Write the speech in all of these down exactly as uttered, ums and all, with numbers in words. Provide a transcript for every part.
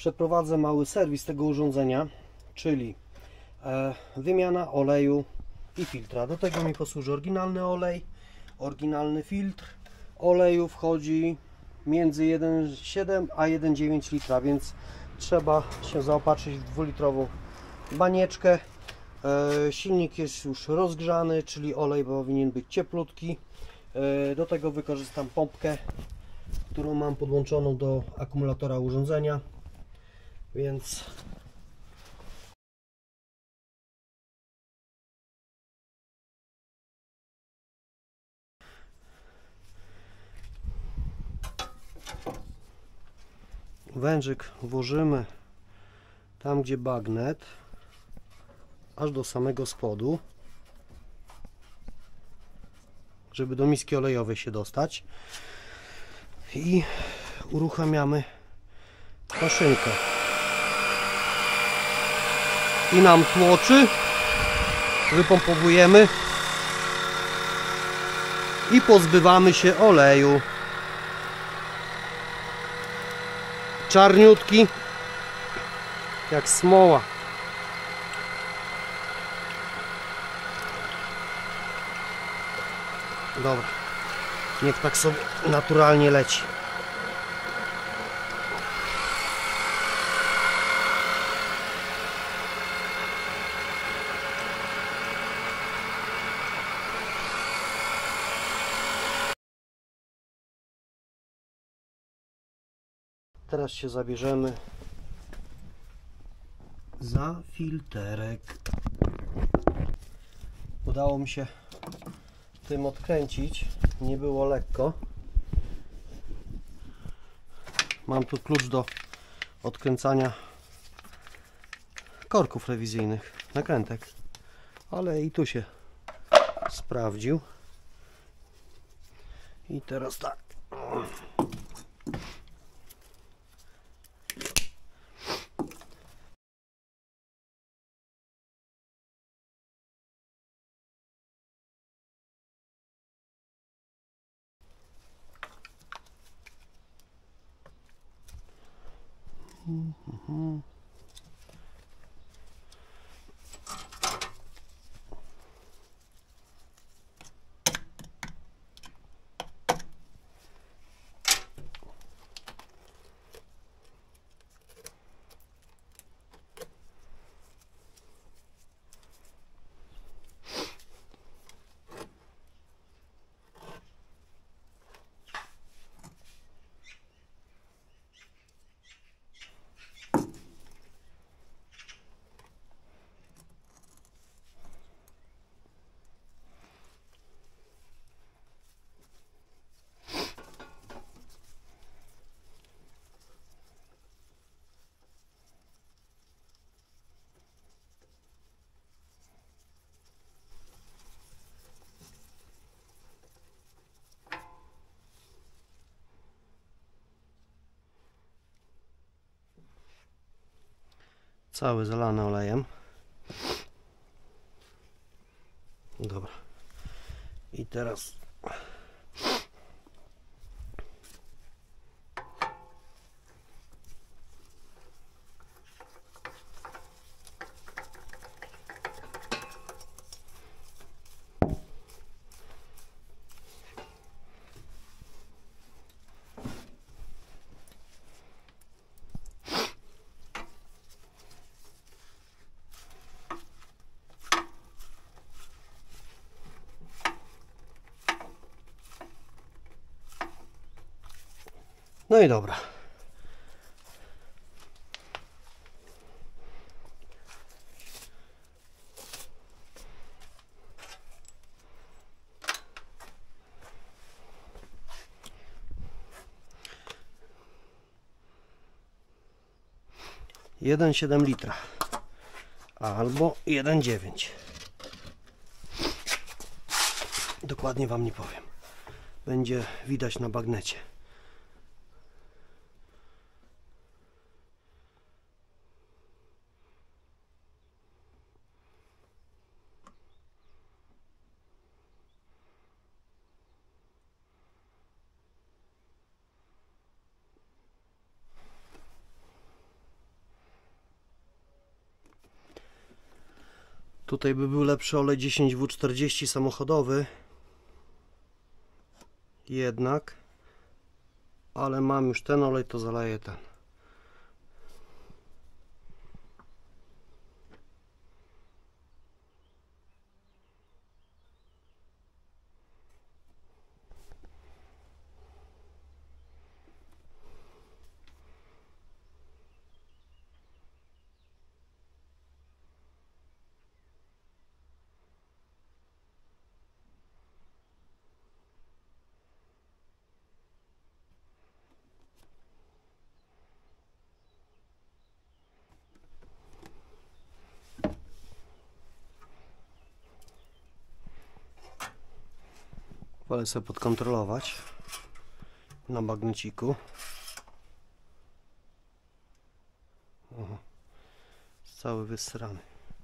przeprowadzę mały serwis tego urządzenia, czyli e, wymiana oleju i filtra. Do tego mi posłuży oryginalny olej, oryginalny filtr. Oleju wchodzi między jeden przecinek siedem a jeden przecinek dziewięć litra, więc trzeba się zaopatrzyć w dwulitrową banieczkę. E, silnik jest już rozgrzany, czyli olej powinien być cieplutki. E, do tego wykorzystam pompkę, którą mam podłączoną do akumulatora urządzenia, więc wężyk włożymy tam, gdzie bagnet, aż do samego spodu, żeby do miski olejowej się dostać, i uruchamiamy maszynkę i nam tłoczy, wypompowujemy i pozbywamy się oleju. Czarniutki jak smoła. Dobra, niech tak sobie naturalnie leci. Teraz się zabierzemy za filterek. Udało mi się tym odkręcić, nie było lekko. Mam tu klucz do odkręcania korków rewizyjnych, nakrętek, ale i tu się sprawdził. I teraz tak. Mhm. Cały zalany olejem. Dobra. I teraz no i dobra. jeden przecinek siedem litra albo jeden przecinek dziewięć. Dokładnie wam nie powiem. Będzie widać na bagnecie. Tutaj by był lepszy olej dziesięć W czterdzieści samochodowy. Jednak, ale mam już ten olej, to zaleję ten. Wolę sobie podkontrolować na magneciku. Aha. Cały wysrany.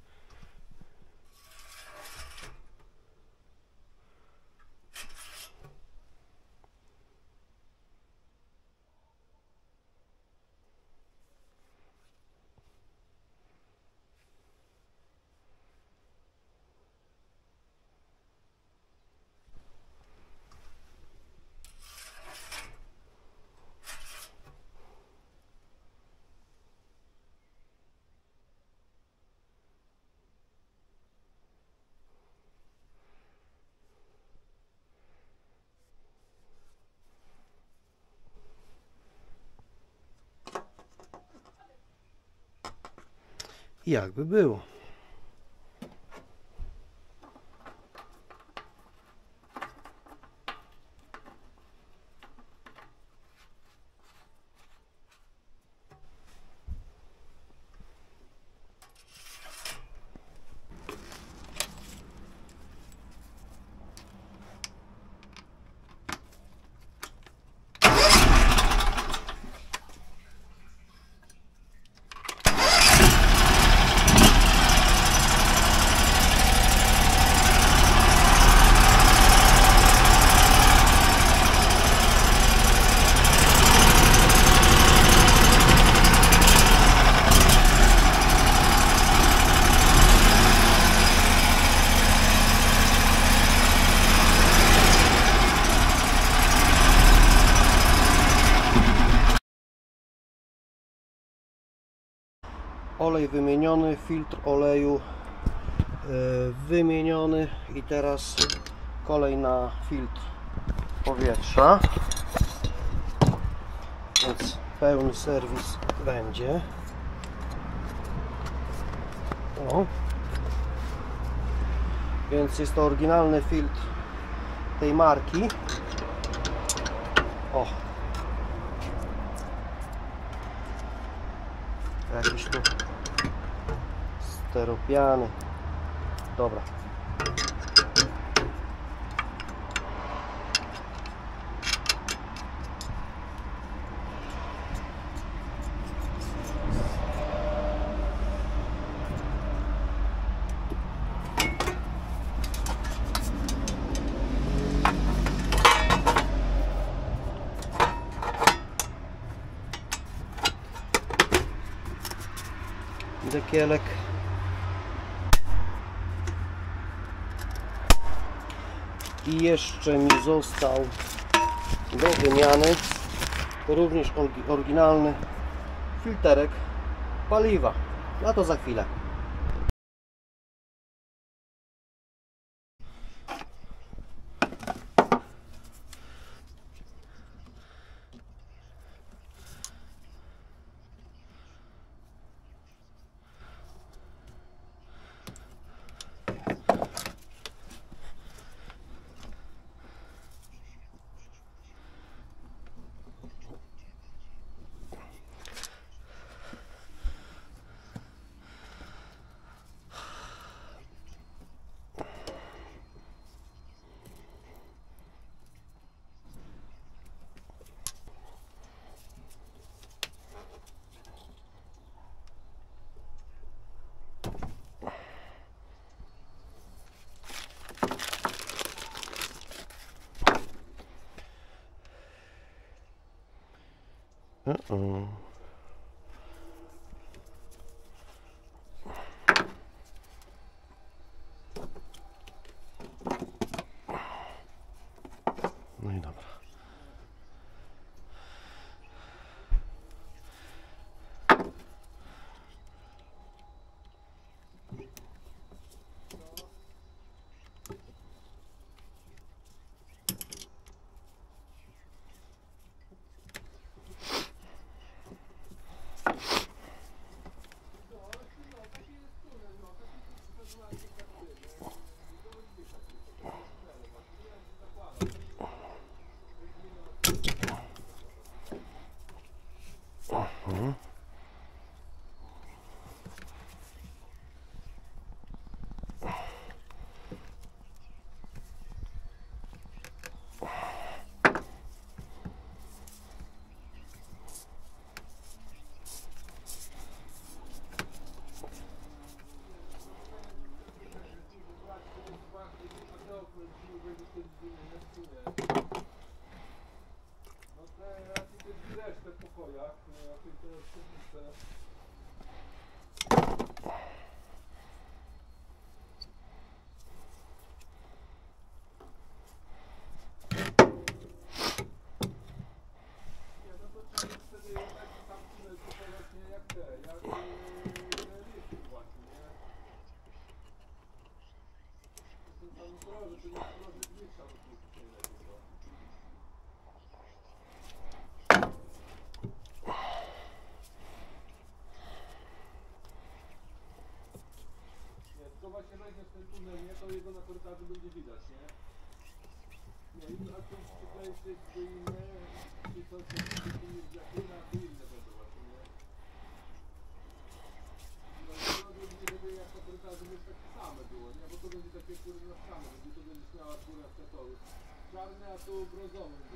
Jakby było. Olej wymieniony, filtr oleju yy, wymieniony i teraz kolej na filtr powietrza, więc pełny serwis będzie. O. Więc jest to oryginalny filtr tej marki. O. Jakiś tu steropiany. Dobra. Dekielek. I jeszcze mi został do wymiany również oryginalny filterek paliwa. A to za chwilę. Uh-uh. te, jak yy, liczby właśnie, nie? Jestem tam kojarzę, to nie kojarzę dwieście albo coś innego. Nie, tylko właśnie wejdziesz w ten tunel, nie? To jego na korytarzu będzie widać, nie? Nie, i a tu przykleić do inne, i coś, co tu jest jak inne, a tu inne będą właśnie, nie? No i to będzie, żeby jak na korytarzu będzie takie same było, nie? Bo to będzie takie, które na ścianę, będzie to będziesz miała górę w to czarne, a tu brązowe.